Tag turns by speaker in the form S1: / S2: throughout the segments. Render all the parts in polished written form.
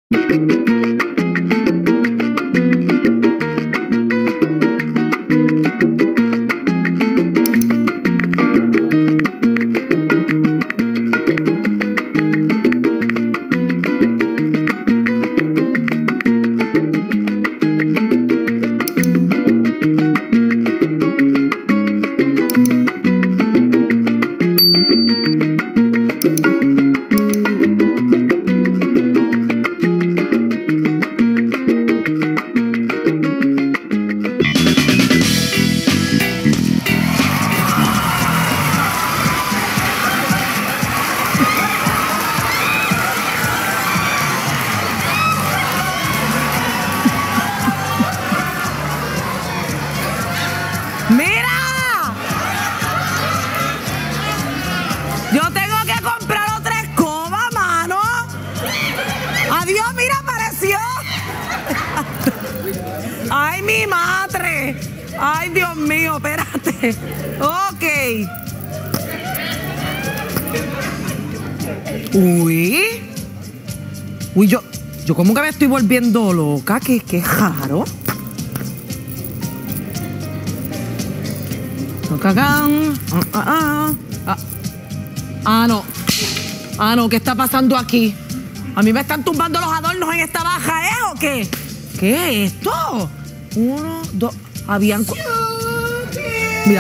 S1: ¡Ay, mi madre! ¡Ay, Dios mío! Espérate. Ok. Uy, yo como que me estoy volviendo loca. Qué raro. No, ¿qué está pasando aquí? A mí me están tumbando los adornos en esta baja, ¿o qué? ¿Qué es esto? 1, 2, habían... Mira.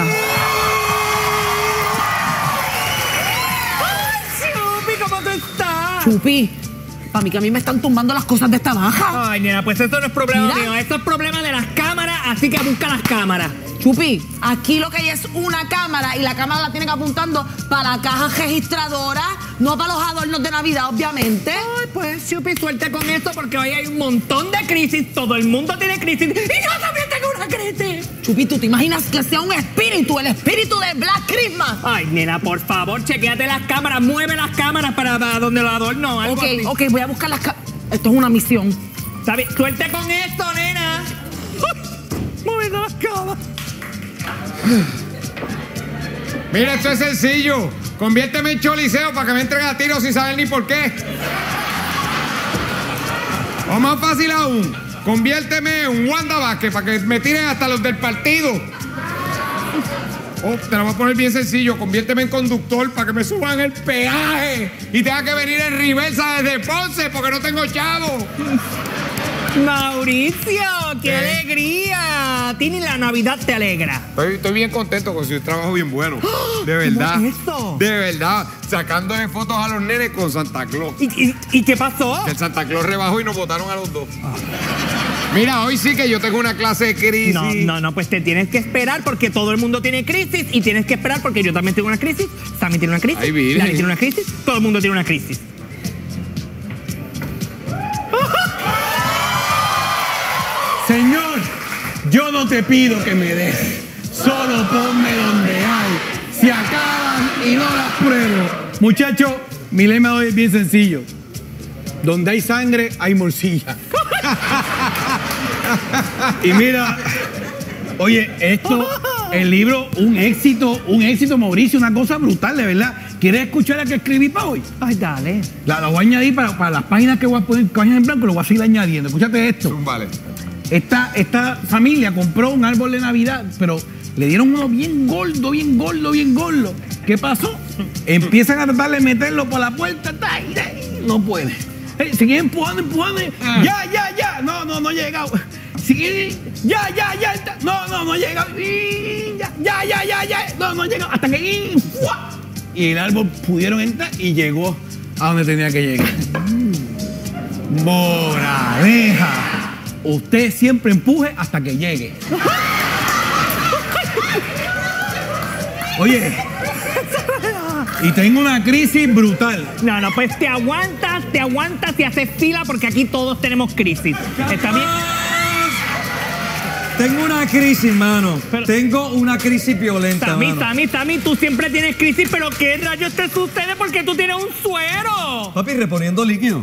S1: ¡Ay, Chupi, cómo tú estás! Chupi, para mí que a mí me están tumbando las cosas de esta baja.
S2: Ay, nena, pues esto no es problema mío, esto es problema de las cámaras, así que busca las cámaras.
S1: Chupi, aquí lo que hay es una cámara y la cámara la tienen apuntando para la caja registradora, no para los adornos de Navidad, obviamente.
S2: Ay, pues, Chupi, suerte con esto porque hoy hay un montón de crisis, todo el mundo tiene crisis y yo también tengo una crisis.
S1: Chupi, ¿tú te imaginas que sea un espíritu, el espíritu de Black Christmas?
S2: Ay, nena, por favor, chequéate las cámaras, mueve las cámaras para donde los adornos.
S1: Ok, voy a buscar las cámaras. Esto es una misión.
S2: ¿Sabes? Suerte con esto, nena.
S1: Moviendo las cámaras.
S3: Mira, esto es sencillo. Conviérteme en choliseo para que me entren a tiros sin saber ni por qué. O más fácil aún, conviérteme en Wanda Vázquez para que me tiren hasta los del partido. Te lo voy a poner bien sencillo. Conviérteme en conductor para que me suban el peaje y tenga que venir en reversa desde Ponce porque no tengo chavo.
S2: Mauricio, qué alegría. A ti ni la Navidad te alegra.
S3: Estoy bien contento con su trabajo bien bueno. De verdad.
S2: ¿Cómo es eso?
S3: De verdad. Sacándole fotos a los nenes con Santa Claus.
S2: ¿Y qué pasó?
S3: Que el Santa Claus rebajó y nos botaron a los dos. Mira, hoy sí que yo tengo una clase de crisis.
S2: No, pues te tienes que esperar porque todo el mundo tiene crisis y tienes que esperar porque yo también tengo una crisis, Sammy tiene una crisis, Larry tiene una crisis, todo el mundo tiene una crisis.
S4: Señor, yo no te pido que me des, solo ponme donde hay. Se acaban y no las pruebo. Muchachos, mi lema hoy es bien sencillo. Donde hay sangre, hay morcilla. Y mira, oye, el libro, un éxito, Mauricio, una cosa brutal, de verdad. ¿Quieres escuchar la que escribí para hoy?
S2: Ay, dale.
S4: La voy a añadir para las páginas que voy a poner, páginas en blanco, lo voy a seguir añadiendo. Escúchate esto.
S3: Vale.
S4: Esta familia compró un árbol de Navidad, pero le dieron uno bien gordo. ¿Qué pasó? Empiezan a tratar de meterlo por la puerta, no puede. Siguen empujando. Ya. No ha llegado. Siguen, ya. No ha llegado. Ya. No ha llegado. Hasta que y el árbol pudieron entrar y llegó a donde tenía que llegar. Moraleja. Usted siempre empuje hasta que llegue. Oye, y tengo una crisis brutal.
S2: No, pues te aguantas y haces fila porque aquí todos tenemos crisis. ¿Está bien?
S5: Tengo una crisis, mano. Tengo una crisis violenta,
S2: Sammy, tú siempre tienes crisis, pero ¿qué rayos te sucede? Porque tú tienes un suero.
S5: Papi, reponiendo líquido.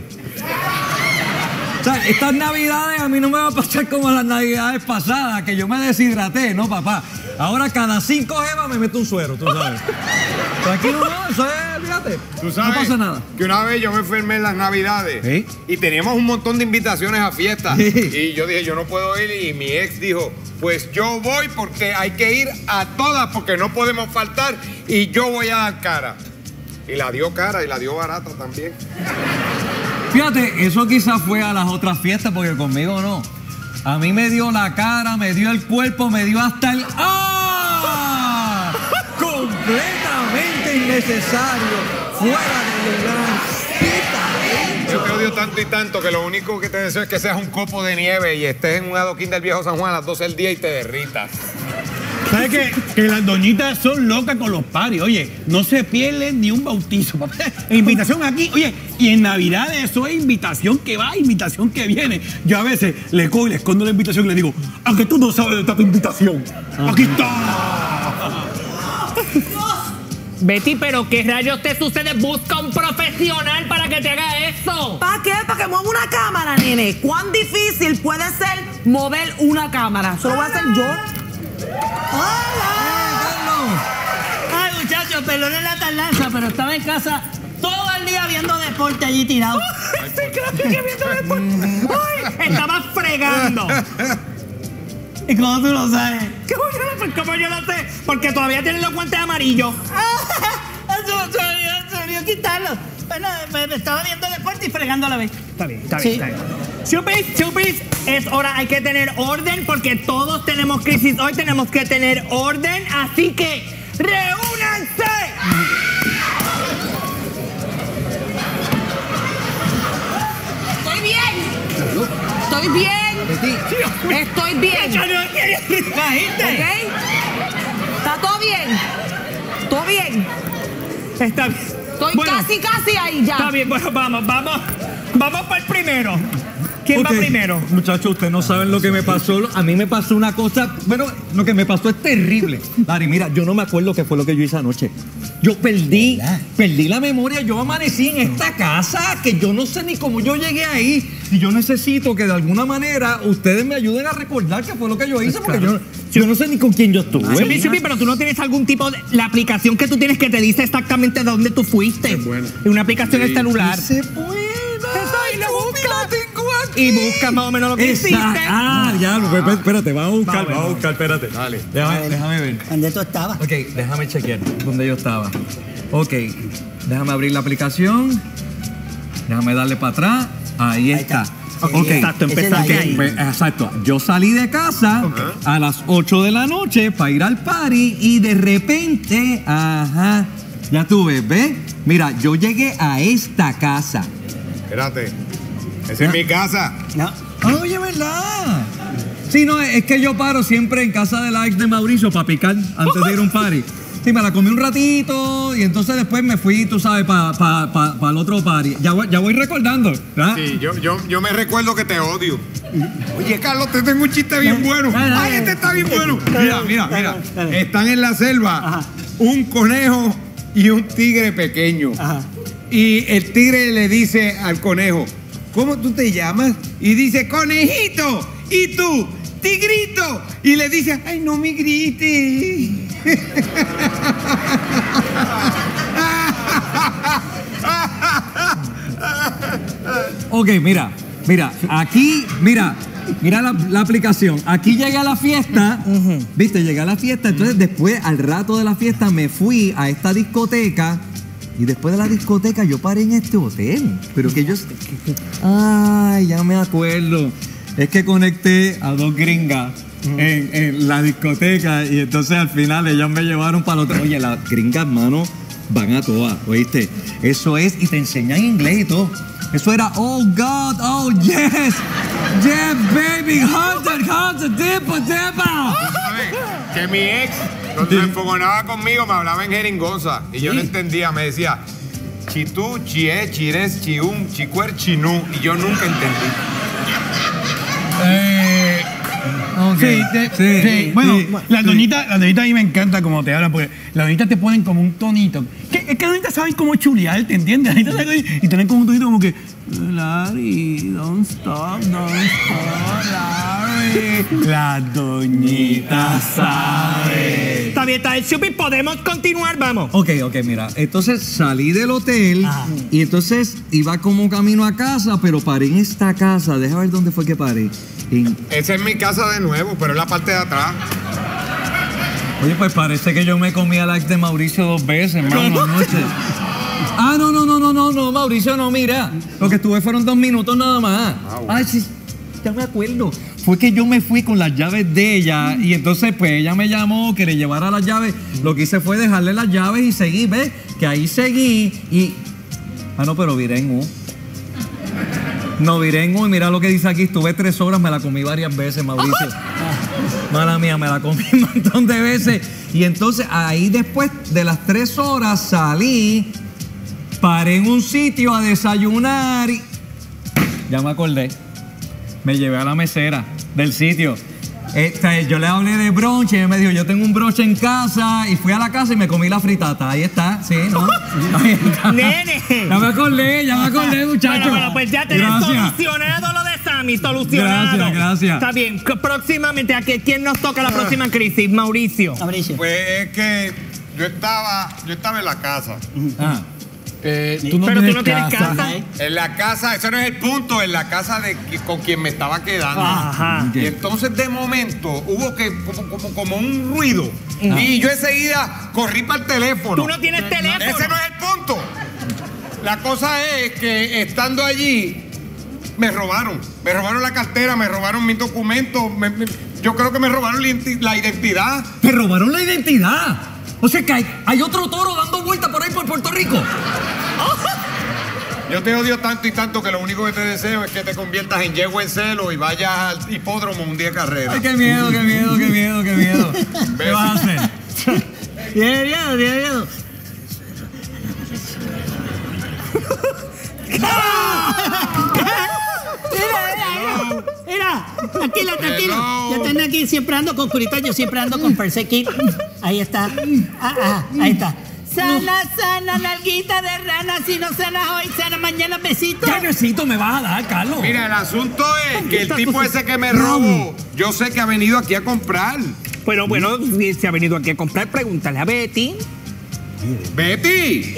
S5: O sea, estas navidades a mí no me va a pasar como las navidades pasadas, que yo me deshidraté, ¿no, papá? Ahora cada 5 jevas me meto un suero, tú sabes. Tranquilo, no, eso es fíjate.
S3: Tú sabes
S5: no pasa nada.
S3: que una vez yo me enfermé en las Navidades
S4: ¿Sí?
S3: y teníamos un montón de invitaciones a fiestas. Y yo dije, yo no puedo ir. Y mi ex dijo, pues yo voy porque hay que ir a todas porque no podemos faltar y yo voy a dar cara. Y la dio cara y la dio barata también.
S5: Fíjate, eso quizás fue a las otras fiestas porque conmigo no. A mí me dio la cara, me dio el cuerpo, me dio hasta el... ¡Ah! Completamente innecesario. Fuera de lugar.
S3: Yo te odio tanto y tanto que lo único que te deseo es que seas un copo de nieve y estés en un adoquín del viejo San Juan a las 12 del día y te derritas.
S4: ¿Sabes qué? Que las doñitas son locas con los paris. Oye, no se pierden ni un bautizo, papá. Invitación aquí. Oye, y en Navidad eso es invitación que va, invitación que viene. Yo a veces le cojo y le escondo la invitación y le digo, aunque tú no sabes de esta tu invitación. Aquí está.
S2: Betty, pero ¿qué rayos te sucede? Busca un profesional para que te haga eso.
S1: ¿Para qué? Para que mueva una cámara, nene. ¿Cuán difícil puede ser mover una cámara? Eso lo voy a hacer yo.
S6: Ay, muchachos, perdonen la tardanza, pero estaba en casa todo el día viendo deporte allí tirado.
S2: Estaba fregando.
S6: ¿Y cómo tú lo sabes?
S2: ¿Cómo yo lo sé? Porque todavía tienen los guantes amarillos.
S6: Se olvidó quitarlo. Bueno, me estaba viendo deporte y fregando a la vez.
S2: Está bien,
S6: Sí.
S2: está bien. Chupis, es hora, hay que tener orden porque todos tenemos crisis. Hoy tenemos que tener orden, así que ¡reúnanse!
S1: Estoy bien. Estoy bien. Estoy bien. ¿Ok? ¿Está todo bien? ¿Todo bien?
S2: Está bien.
S1: Estoy casi ahí ya.
S2: Está bien, bueno, vamos para el primero. ¿Quién va
S5: Ok,
S2: primero?
S5: Muchachos, ustedes no saben lo que me pasó. A mí me pasó una cosa, bueno, lo que me pasó es terrible. Dari, mira, yo no me acuerdo qué fue lo que yo hice anoche. Yo perdí la memoria. Yo amanecí en esta casa que yo no sé ni cómo yo llegué ahí. Y yo necesito que de alguna manera ustedes me ayuden a recordar qué fue lo que yo hice, porque yo no sé ni con quién yo estuve.
S2: Chupi, pero tú no tienes algún tipo de... La aplicación que tú tienes que te dice exactamente de dónde tú fuiste.
S3: Es buena.
S2: Una aplicación en celular.
S5: Se puede.
S2: Ay, la busca.
S5: La tengo aquí.
S2: Y busca más o menos lo que hiciste.
S5: Diablo, espérate, vamos a buscar, espérate.
S3: Dale.
S5: Déjame ver.
S6: ¿Dónde tú estabas?
S5: Ok, déjame chequear dónde yo estaba. Ok, déjame abrir la aplicación. Déjame darle para atrás. Ahí está. Ok,
S2: Exacto, empezaste ahí.
S5: pues, exacto. Yo salí de casa a las 8 de la noche para ir al party y de repente, ya tú ves. Mira, yo llegué a esta casa.
S3: Espérate. Esa es mi casa.
S6: No.
S5: Oye, ¿verdad? Sí, no, es que yo paro siempre en casa de la ex de Mauricio para picar antes de ir a un party. Sí, me la comí un ratito y entonces después me fui, tú sabes, para el otro party. Ya voy recordando, ¿verdad?
S3: Sí, yo me recuerdo que te odio. Oye, Carlos, te tengo un chiste bien bueno. Ay, este está bien bueno. Mira. Están en la selva un conejo y un tigre pequeño. Y el tigre le dice al conejo, ¿cómo tú te llamas? Y dice, conejito. ¿Y tú? Tigrito. Y le dice, ay, no me grites.
S5: Ok, mira, aquí, mira la aplicación. Aquí llegué a la fiesta, ¿viste? Llegué a la fiesta, entonces después, al rato de la fiesta, me fui a esta discoteca. Y después de la discoteca yo paré en este hotel. Pero que yo... Ay, ya me acuerdo. Es que conecté a dos gringas en la discoteca y entonces al final ellas me llevaron para el otro. Oye, las gringas, mano, van a todas, ¿oíste? Eso es, y te enseñan inglés y todo. Eso era, oh God, oh yes, yes baby, hunter, depa.
S3: ¿Sabes? Que mi ex, cuando se enfogonaba conmigo, me hablaba en jeringonza. Y yo no entendía, me decía, chitú, chié, chires, chium, chicuer, chinú. Y yo nunca entendí.
S4: Sí. Bueno, las doñitas a mí me encanta como te hablan, porque las doñitas te ponen como un tonito. Es que las doñitas saben cómo chulear, ¿te entiendes? Las doñitas saben, y tienen como un tonito como que, Larry, don't stop, Larry. La doñita sabe.
S2: Está bien, Chupi, podemos continuar, vamos.
S5: Ok, mira. Entonces salí del hotel y entonces iba como camino a casa, pero paré en esta casa. Deja ver dónde fue que paré.
S3: Esa es mi casa de nuevo, pero es la parte de atrás.
S5: Oye, pues parece que yo me comí al ex de Mauricio 2 veces, hermano, anoche. Ah, no, Mauricio, no, mira. Lo que estuve fueron 2 minutos nada más. Ay, sí, ya me acuerdo. Fue que yo me fui con las llaves de ella y entonces pues ella me llamó que le llevara las llaves. Lo que hice fue dejarle las llaves y seguí, ¿ves? Que ahí seguí y... Ah, no, pero viré en U. No, viré en U y mira lo que dice aquí. Estuve 3 horas, me la comí varias veces, Mauricio. Mala mía, me la comí un montón de veces. Y entonces ahí después de las 3 horas salí, paré en un sitio a desayunar y... Ya me acordé. Me llevé a la mesera del sitio. Yo le hablé de brunch y ella me dijo, yo tengo un brunch en casa y fui a la casa y me comí la fritata. Ahí está, sí, ¿no? Ahí está.
S2: Nene.
S5: Ya me acordé, muchacho.
S2: Bueno, pues ya tenés solucionado lo de Sammy, solucionado.
S5: Gracias.
S2: Está bien, próximamente, ¿quién nos toca la próxima crisis? Mauricio.
S3: Pues es que yo estaba en la casa.
S4: Tú no
S2: Pero
S4: tienes
S2: tú no tienes casa.
S3: En la casa, ese no es el punto, en la casa con quien me estaba quedando.
S2: Ajá.
S3: Y entonces de momento hubo como un ruido. Y yo enseguida corrí para el teléfono.
S2: Tú no tienes teléfono.
S3: Ese no es el punto. La cosa es que estando allí me robaron la cartera, me robaron mis documentos, yo creo que me robaron la identidad.
S5: ¿Te robaron la identidad? O sea que hay otro toro dando vuelta por ahí por Puerto Rico.
S3: Yo te odio tanto y tanto que lo único que te deseo es que te conviertas en yegua en celo y vayas al hipódromo un día de carrera.
S5: Ay, qué miedo. ¿Qué vas a hacer?
S6: Tiene miedo. Mira, tranquilo. Yo tengo aquí, siempre ando con curita, yo siempre ando con Perseguir. Ahí está. Ahí está. Sana, nalguita de rana, si no sanas hoy, sana mañana, besito.
S5: ¿Qué besito me vas a dar, Carlos?
S3: Mira, el asunto es que el tipo ese que me robó, yo sé que ha venido aquí a comprar.
S2: Pero bueno, si se ha venido aquí a comprar, pregúntale a Betty.
S3: ¡Betty!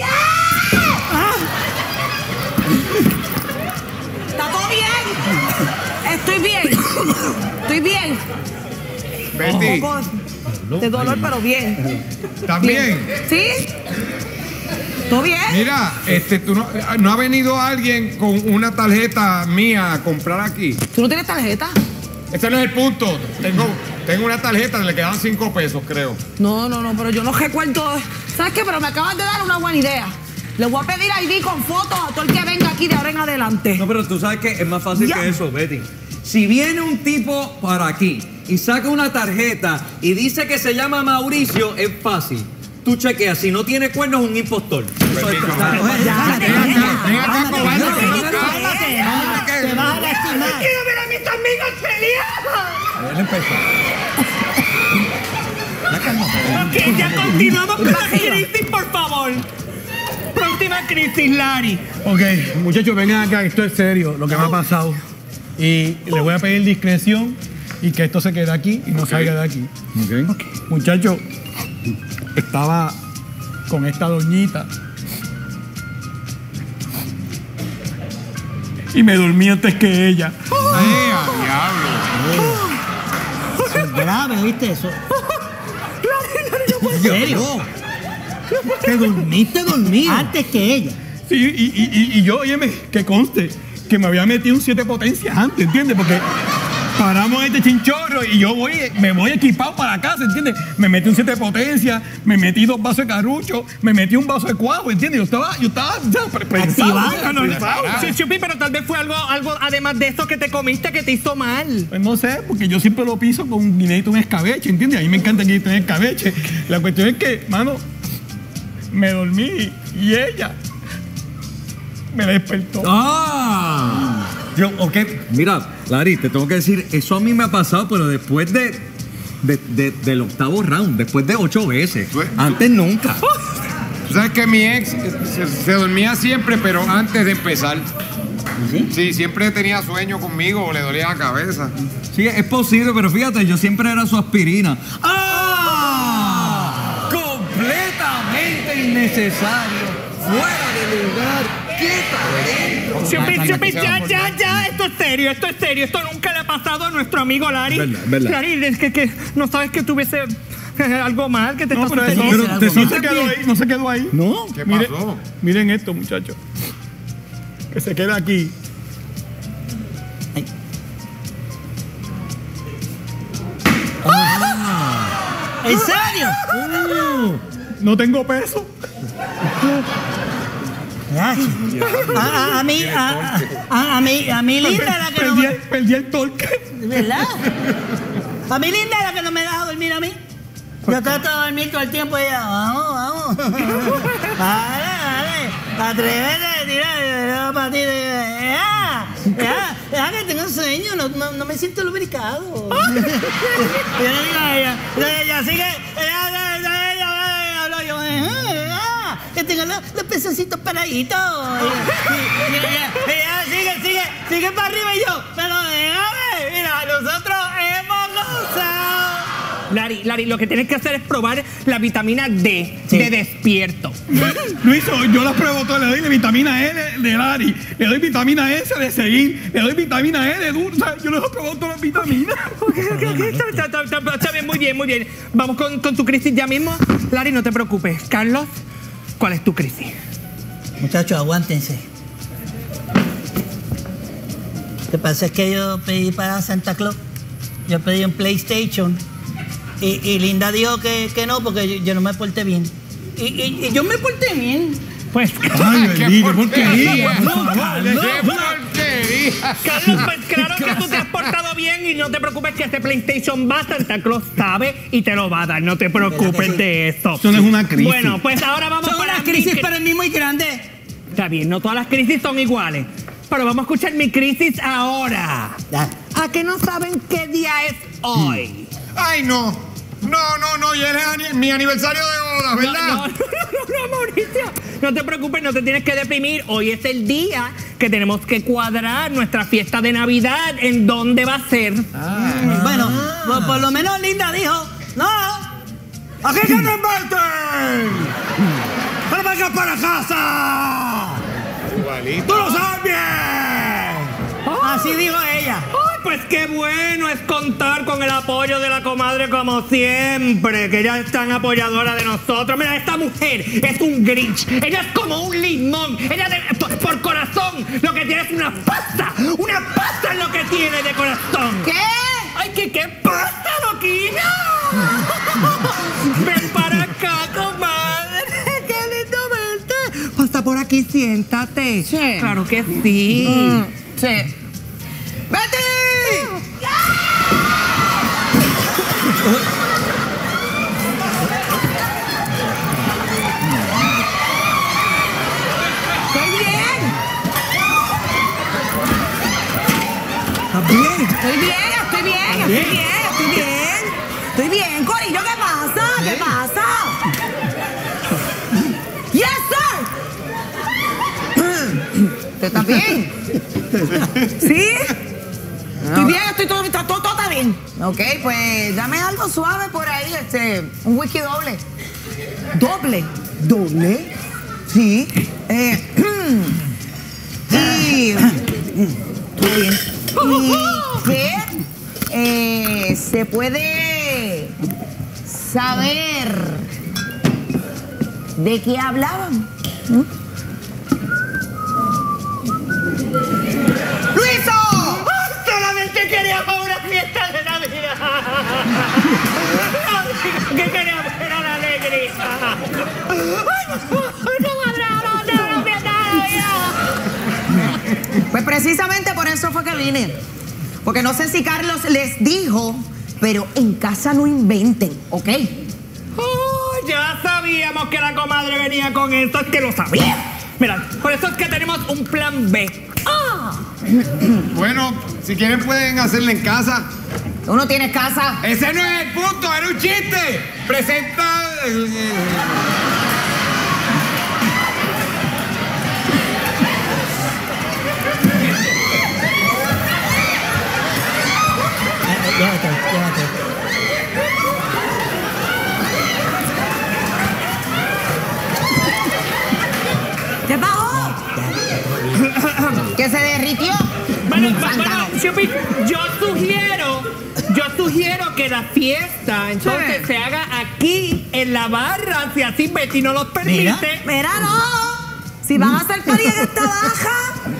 S1: ¿Está todo bien? Estoy bien.
S3: Betty,
S1: Un poco de dolor, pero bien.
S3: ¿estás bien?
S1: ¿Sí? ¿Todo bien?
S3: Mira, ¿tú no ha venido alguien con una tarjeta mía a comprar aquí?
S1: ¿Tú no tienes tarjeta?
S3: Ese no es el punto. Tengo una tarjeta, le quedan 5 pesos, creo.
S1: No, pero yo no recuerdo. ¿Sabes qué? Pero me acabas de dar una buena idea. Le voy a pedir ID con fotos a todo el que venga aquí de ahora en adelante.
S5: No, pero tú sabes que es más fácil que eso, Betty. Si viene un tipo para aquí y saca una tarjeta y dice que se llama Mauricio, es fácil. Tú chequeas, si no tiene cuernos es un impostor.
S6: Te vas a lastimar.
S2: ¡Quiero ver a mis amigos pelear!
S5: Él empezó.
S2: Ok, ya continuamos con la crisis, por favor. Próxima crisis, Larry.
S4: Ok, muchachos, vengan acá, esto es serio, lo que me ha pasado. Y les voy a pedir discreción y que esto se quede aquí y no salga de aquí.
S5: Okay.
S4: Muchachos, estaba con esta doñita y me dormí antes que ella.
S3: ¡Ay, a diablo!
S6: Eso es grave, ¿viste eso? ¿En serio?
S4: ¿Te dormiste dormido?
S6: Antes que ella.
S4: Sí, y yo, óyeme, que conste que me había metido un 7 potencias antes, ¿entiendes? Porque paramos este chinchorro y yo me voy equipado para casa, ¿entiendes? Me metí un 7 potencias, me metí 2 vasos de carrucho, me metí un vaso de cuajo, ¿entiendes? Yo estaba
S2: Activado. Sí, Chupi, pero tal vez fue algo además de esto que te comiste que te hizo mal.
S4: Pues no sé, porque yo siempre lo piso con un guineito en escabeche, ¿entiendes? A mí me encanta el guineito en escabeche. La cuestión es que, mano, me dormí y ella me despertó.
S5: Mira, Larry, te tengo que decir, eso a mí me ha pasado, pero después del octavo round, después de 8 veces. Antes nunca.
S3: Tú sabes que mi ex se dormía siempre, pero antes de empezar. Sí, siempre tenía sueño conmigo o le dolía la cabeza.
S5: Sí, es posible, pero fíjate, yo siempre era su aspirina. ¡Ah! innecesario, fuera de lugar, quita
S2: Chupi, ya, esto es serio, esto nunca le ha pasado a nuestro amigo Larry.
S3: Verdad.
S2: Larry, es que no sabes que tuviese algo mal, que te está
S4: Pero
S2: sucediendo.
S4: no se quedó ahí. No.
S3: ¿Qué pasó?
S4: Miren esto, muchachos. Que se queda aquí.
S6: ¿En serio?
S4: No tengo peso.
S6: A mí Linda la que no me...
S4: Perdí el torque.
S6: ¿Verdad? A mí Linda la que no me deja dormir a mí. Yo trato de dormir todo el tiempo y ella, vamos. Dale. Atrévete, tira para ti. Ya que tengo sueño, no me siento lubricado. Ella sigue, hablo yo, que tengo los pececitos paraditos. Ella sigue para arriba y yo, pero déjame, mira, nosotros hemos gozado.
S2: Larry, lo que tienes que hacer es probar la vitamina D de despierto.
S4: Luis, yo las pruebo todas. Le doy vitamina E de Larry, le doy vitamina S de Seguín, le doy vitamina E de Dulce. Yo les he probado todas las vitaminas.
S2: Está bien, muy bien. Vamos con tu crisis ya mismo. Larry, no te preocupes. Carlos, ¿cuál es tu crisis?
S6: Muchachos, aguántense. Lo que pasa es que yo pedí para Santa Claus. Yo pedí un PlayStation. Y Linda dijo que no, porque yo no me porté bien. Y yo me porté bien.
S2: Pues,
S4: Ay, bendito, ¿por qué?
S2: Carlos, pues claro que tú te has portado bien y no te preocupes que este PlayStation va, Santa Claus sabe y te lo va a dar. No te preocupes de eso.
S4: Eso no es una crisis.
S2: Bueno, pues ahora vamos
S6: Son
S2: para
S6: una crisis para mí muy grande.
S2: Está bien, no todas las crisis son iguales. Pero vamos a escuchar mi crisis ahora. ¿A qué no saben qué día es hoy?
S3: Ay, no, y es mi aniversario de boda, ¿verdad?
S2: No, Mauricio. No te preocupes, no te tienes que deprimir. Hoy es el día que tenemos que cuadrar nuestra fiesta de Navidad. ¿En dónde va a ser?
S6: Bueno, por lo menos Linda dijo, no, aquí que te inventen. ¡No vengas para casa!
S3: Igualito.
S6: ¡Tú lo sabes bien! Así dijo ella.
S2: Ay, pues qué bueno es contar con el apoyo de la comadre como siempre, que ella es tan apoyadora de nosotros. Mira, esta mujer es un Grinch. Ella es como un limón. Ella por corazón lo que tiene es una pasta. Una pasta es lo que tiene de corazón.
S1: ¿Qué?
S2: Ay, ¿qué pasta, loquina? Ven para acá, comadre. Qué lindo verte. Pasa por aquí, siéntate.
S1: Sí.
S2: Claro que sí.
S1: Sí. ¡Betty! ¡Estoy bien! Estoy bien, Corillo, ¿qué pasa? ¿Qué pasa? ¡Yes, sir! ¿Tú estás bien? ¿Sí? Estoy bien, todo está bien. Ok, pues dame algo suave por ahí, un whisky doble. ¿Doble? Sí. Sí. Todo bien. ¿Y qué? ¿Se puede saber de qué hablaban? ¡Luiso!
S2: Solamente queríamos una fiesta de Navidad. ¿Qué queríamos? Era la alegría.
S1: Pues precisamente por eso fue que vine. Porque no sé si Carlos les dijo, pero en casa no inventen, ¿ok?
S2: Ya sabíamos que la comadre venía con esto, es que lo sabía. Mira, por eso es que tenemos un plan B.
S3: Bueno, si quieren pueden hacerla en casa.
S1: ¿Tú no tienes casa?
S3: Ese no es el punto, era un chiste. Presenta...
S6: Llévate.
S2: Chupi, yo sugiero que la fiesta entonces se haga aquí en la barra, si así Betty no los permite.
S1: Mira, no. Si van a hacer party en esta baja,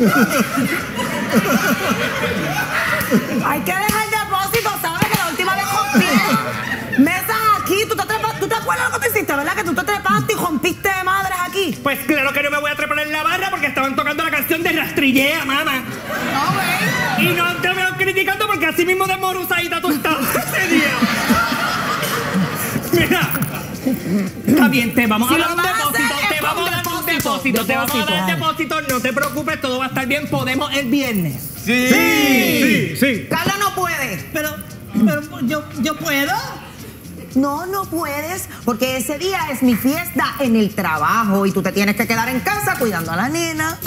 S1: hay que dejar el depósito, ¿sabes? Que la última vez rompí mesas aquí. ¿Tú te acuerdas lo que te hiciste, verdad? Que tú te trepaste y rompiste de madres aquí.
S2: Pues claro que no me voy a trepar en la barra porque estaban tocando la canción de Rastrillea, mamá.
S1: No, güey.
S2: Y no te veo criticando porque así mismo de morusadita tú estabas ese día. Mira. Está bien, te vamos a dar un depósito. Te vamos a dar un depósito. Te vamos a dar depósito. No te preocupes, todo va a estar bien. Podemos el viernes.
S3: Sí.
S1: Carla no puede.
S6: Pero yo puedo.
S1: No puedes, porque ese día es mi fiesta en el trabajo y tú te tienes que quedar en casa cuidando a la nena.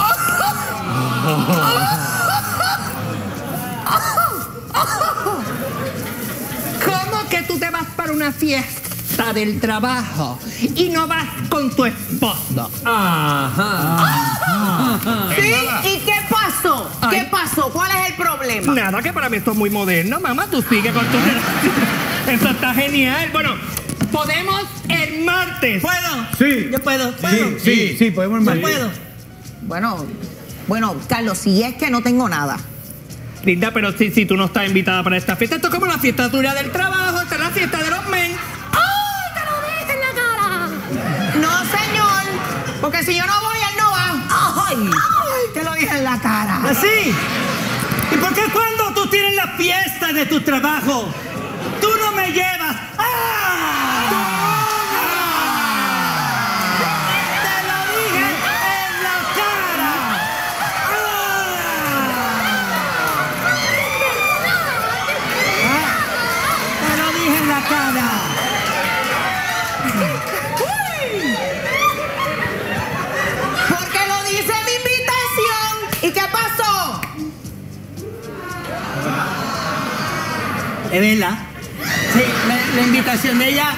S2: ¿Cómo que tú te vas para una fiesta del trabajo y no vas con tu esposo?
S1: ¿Sí? ¿Y qué pasó? ¿Qué pasó? ¿Cuál es el problema?
S2: Nada, que para mí esto es muy moderno, mamá. Tú sigue con tu relación. Eso está genial. Bueno, podemos el martes.
S6: ¿Puedo?
S4: Sí.
S6: Yo puedo.
S4: Sí, podemos
S6: Yo
S4: ir.
S6: puedo.
S1: Bueno, Carlos, si es que no tengo nada.
S2: Linda, pero si tú no estás invitada para esta fiesta, esto es como la fiesta tuya del trabajo, esta es la fiesta de los men.
S1: ¡Ay, te lo dije en la cara! No, señor, porque si yo no voy, él no va. ¡Ay! Te lo dije en la cara.
S6: ¿Así? ¿Y por qué cuando tú tienes la fiesta de tu trabajo, tú no me llevas? ¡Te lo dije en la cara! ¡Te lo dije en la cara!
S1: Porque lo dice mi invitación. ¿Y qué pasó?
S6: ¿Es verdad? Sí, la invitación de ella,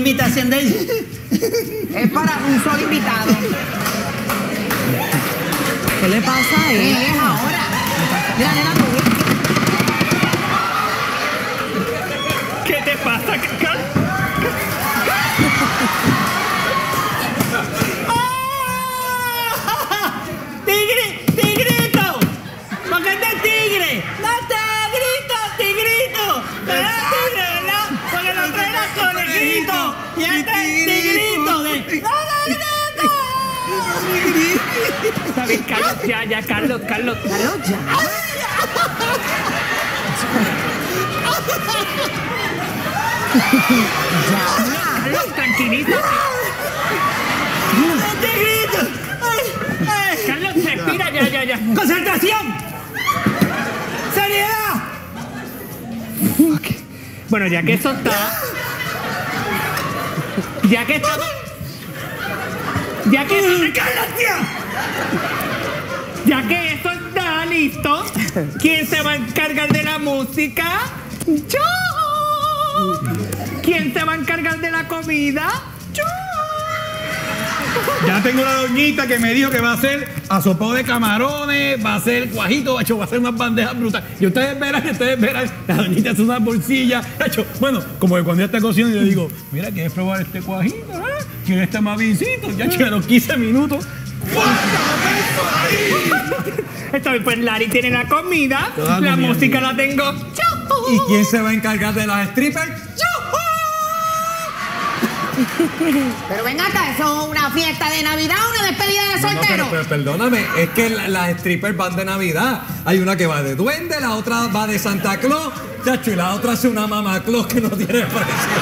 S1: Es para un solo invitado. ¿Qué le pasa a él ahora? Mira, nena, tú.
S2: ¿Qué te pasa, Cacal?
S6: ¡Tigrito! ¿Por qué es de tigre? ¡No tigrito! Pero es tigre, ¿verdad? Porque lo trae el conejito. Y este es tigrito de... ¡No,
S2: Está bien, Carlos, ya, Carlos.
S1: Carlos, ya.
S2: Carlos, tranquilízate.
S6: ¡Tigrito!
S2: Carlos, respira, ya.
S6: ¡Concentración! ¡Seriedad!
S2: Bueno, ya que eso está... Ya que estamos... Ya que eso está listo, ¿quién se va a encargar de la música? ¡Yo! ¿Quién se va a encargar de la comida? ¡Yo!
S4: Ya tengo una doñita que me dijo que va a hacer asopado de camarones, va a hacer cuajito, va a hacer unas bandejas brutales. Y ustedes verán, la doñita hace unas bolsillas. Bueno, como que cuando ya está cocinando, yo le digo, mira, ¿quieres probar este cuajito? ¿Quieres este mavincito? Ya a los 15 minutos.
S2: Está bien, pues Larry tiene la comida, la música la tengo yo.
S5: ¿Y quién se va a encargar de las strippers?
S1: Pero ven acá, ¿eso es una fiesta de Navidad o una despedida de soltero?
S5: Pero perdóname, es que las strippers van de Navidad. Hay una que va de duende, la otra va de Santa Claus, chacho, y la otra hace una mamá Claus que no tiene precio.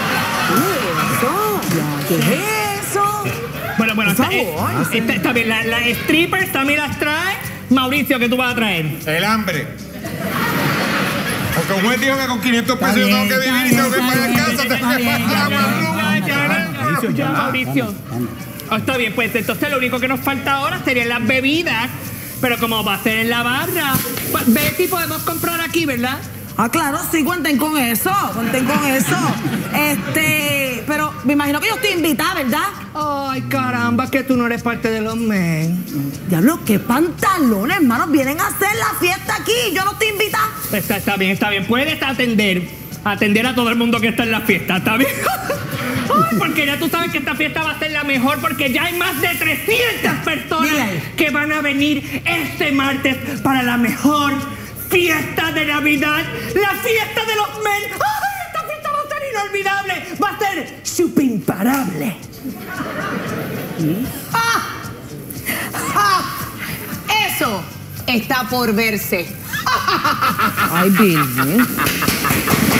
S1: ¿Qué es eso?
S2: Bueno, está bien, las strippers también las trae. Mauricio, ¿qué tú vas a traer?
S3: El hambre. Porque un buen dijo que con 500 pesos yo tengo que vivir y tengo que pagar casa, tengo que pagar
S2: Ya, Mauricio. Está bien, pues entonces lo único que nos falta ahora serían las bebidas. Pero como va a ser en la barra, pues, Betty, podemos comprar aquí, ¿verdad?
S1: Ah, claro, sí, cuenten con eso, pero me imagino que yo estoy invitada, ¿verdad?
S2: Ay, caramba, que tú no eres parte de los men.
S1: Diablo, qué pantalones, hermanos, vienen a hacer la fiesta aquí, yo no estoy invitada.
S2: Está bien. Puedes atender a todo el mundo que está en la fiesta, ¿está bien? Ay, porque ya tú sabes que esta fiesta va a ser la mejor, porque ya hay más de 300 personas que van a venir este martes para la mejor fiesta de Navidad, la fiesta de los men. ¡Ay, esta fiesta va a ser inolvidable! Va a ser súper imparable.
S7: Eso está por verse.
S1: Ay, Virgen.